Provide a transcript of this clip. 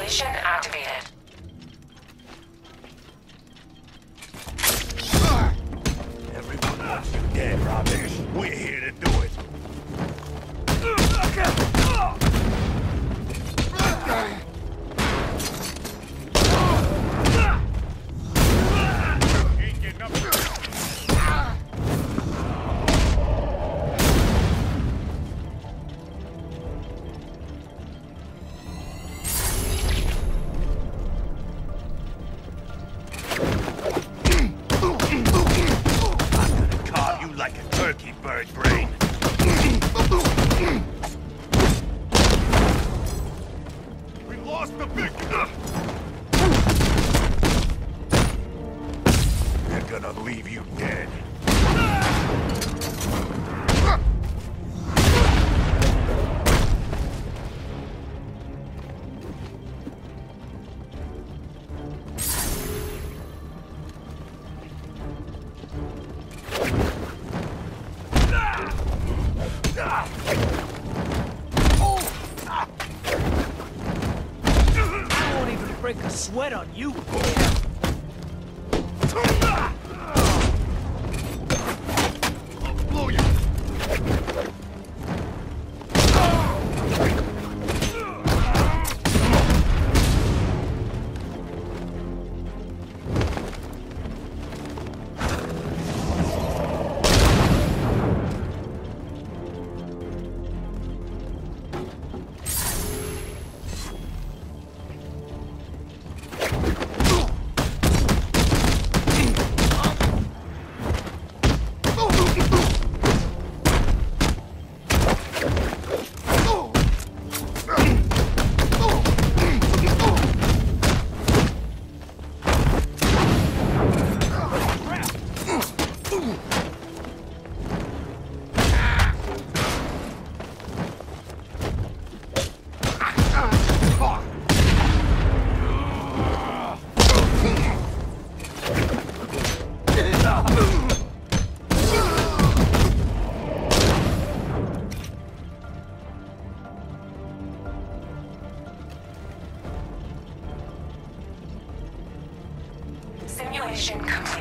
Simulation activated. Everyone wants you dead, Robbie. We're here to do it. Ain't getting up here. Like a turkey bird brain. We lost the victim. They're gonna leave you dead. Break a sweat on you. I'll blow you. Simulation complete.